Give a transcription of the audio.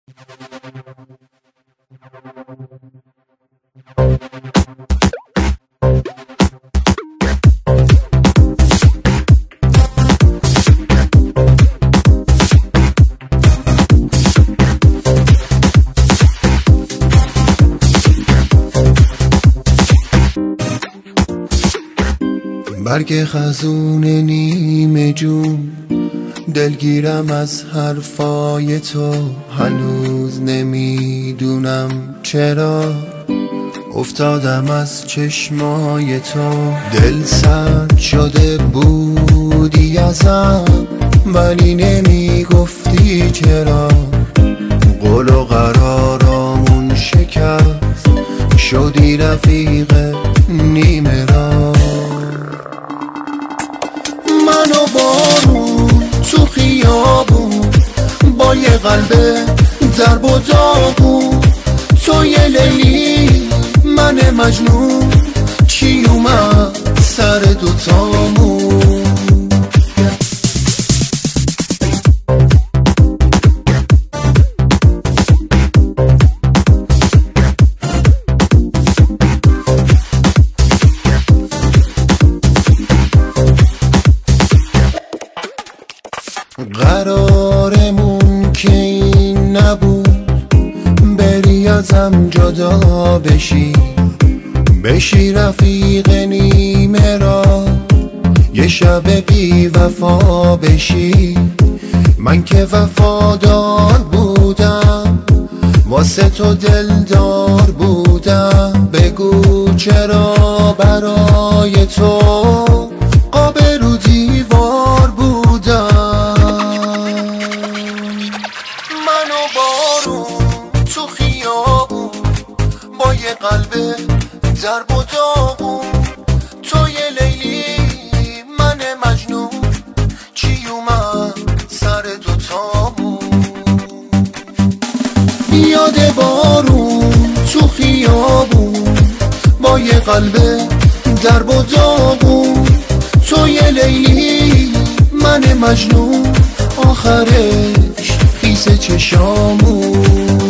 برگ خزون نیمه جون، دلگیرم از حرفای تو. هنوز نمیدونم چرا افتادم از چشمای تو. دل سرد شده بودی ازم، ولی نمیگفتی چرا. قول و قرارامون شکست، شدی رفیق نیمه را. من و بارون تو خیابون، با یه قلب درب و داغون. تو یه لیلی من مجنون، چی اومد سر دوتامون. قرارمون که این نبود، بری ازم جدا بشی رفیق نیمه را. یه شب بی وفا بشی. من که وفادار بودم، واسه تو دلدار بودم. بگو چرا برای تو قاب رو دیوار بودم. من و بارون تو خیابون، با یه قلب درب و داغون. تو یه لیلی من مجنون، چی اومد سر دوتامون. یاد بارون تو خیابون، با یه قلب درب و داغون. تو یه لیلی من مجنون، آخرش خیس چشامون.